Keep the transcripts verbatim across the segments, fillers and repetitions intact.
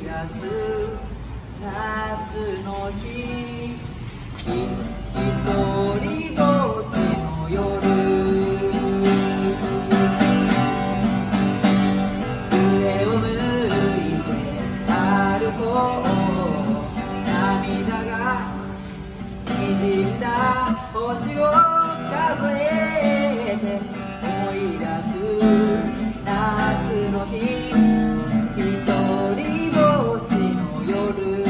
す夏の日、ひとりぼっちの夜、上を向いて歩こう、涙が滲んだ星を数えて思い出す夏の日、一人ぼっちの夜、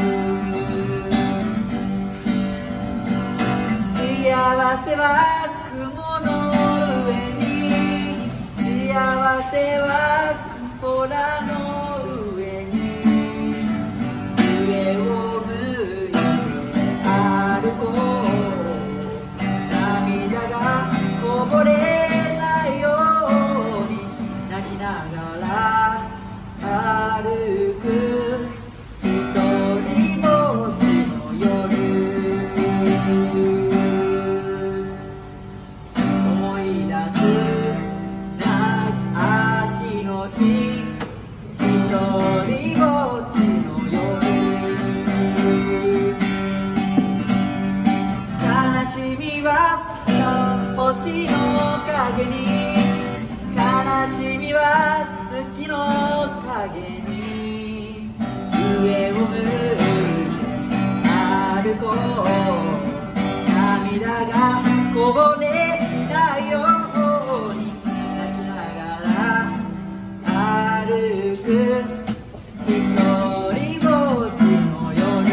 幸せは雲の上に、幸せは空の上に、上を向いて歩こう、涙がこぼれないように泣きながら歩く一人ぼっちの夜、思い出すな秋の日、一人ぼっちの夜、悲しみは星の影に、悲しみは月の影に、上を向いて歩こう、涙がこぼれないように泣きながら歩く一人ぼっちの夜、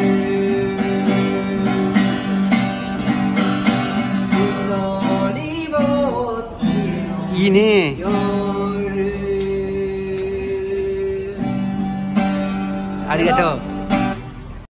一人ぼっちの夜、いいね。ありがとう。